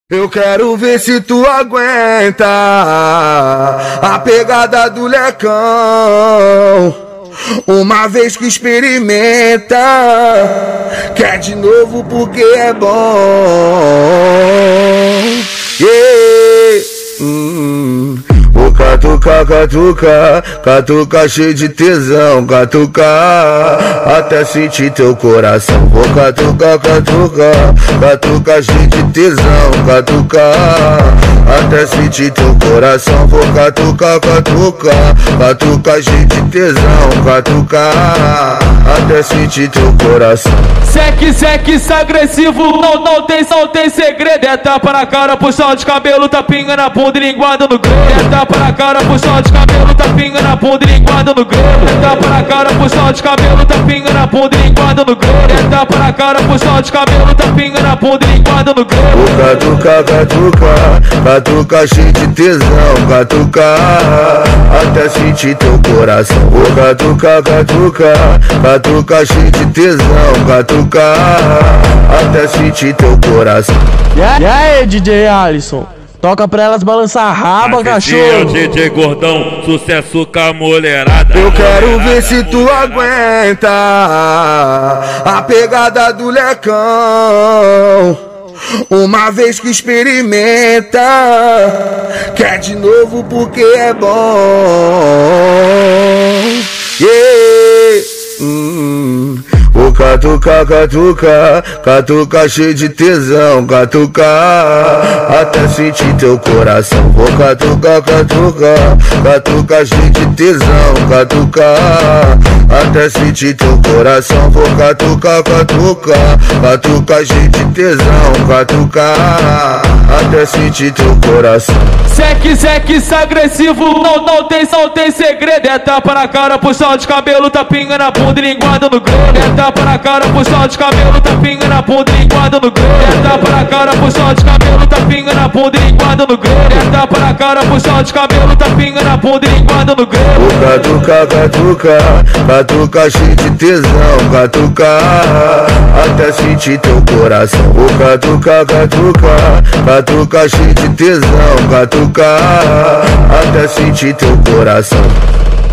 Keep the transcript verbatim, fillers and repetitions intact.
Eu quero ver se tu aguenta a pegada do lecão. Uma vez que experimenta, quer de novo porque é bom. Yeah. Hum. O catuca, catuca, catuca cheio de tesão, catuca até sentir teu coração. O catuca, catuca, catuca cheio de tesão, catuca até sentir teu coração. Vou catuca, catuca, catuca cheio de tesão, catuca até sentir teu coração. Seque, seque, agressivo, não, não tem, não tem segredo. É tapa na cara, puxão de cabelo, tapinha na bunda e linguada no grelo. É tapa na cara, puxão de cabelo, tapinha na bunda e linguada no grelo. É tapa na cara, puxão de cabelo, tapinha na bunda e linguada no grelo. É tapa na cara, puxão de cabelo, tapinha na bunda e linguada no grelo. O catuca, catuca, catuca cheio de tesão, catuca até sentir teu coração. O catuca, catuca, catuca cheio de tesão, catuca até sentir teu coração. E aí, D J Alisson? Toca pra elas balançar a raba, cachorro. D J Gordão, sucesso com a mulherada. Eu quero ver se tu aguenta a pegada do lecão. Uma vez que experimenta, quer de novo porque é bom. Yeah. Hum. O catuca, catuca, catuca cheio de tesão, catuca até sentir teu coração. O catuca, catuca, catuca cheio de tesão, catuca até sentir teu coração. Vou catuca, catuca, catuca cheio de tesão, catuca até sentir teu coração. Seque, seque, agressivo, não, não tem, não tem segredo. É tapa na cara, puxão de cabelo, tapinha na bunda e linguada no grelo. É tapa na cara, puxão de cabelo, tapinha na bunda e linguada no grelo. É tapa na cara, puxão de cabelo, tapinha na bunda e linguada no grelo. É tapa na cara, puxão de cabelo, tapinha na bunda e linguada no grelo. O catuca, catuca, catuca cheio de tesão, catuca até sentir teu coração. O catuca, catuca, catuca cheio de tesão, catuca até sentir teu coração.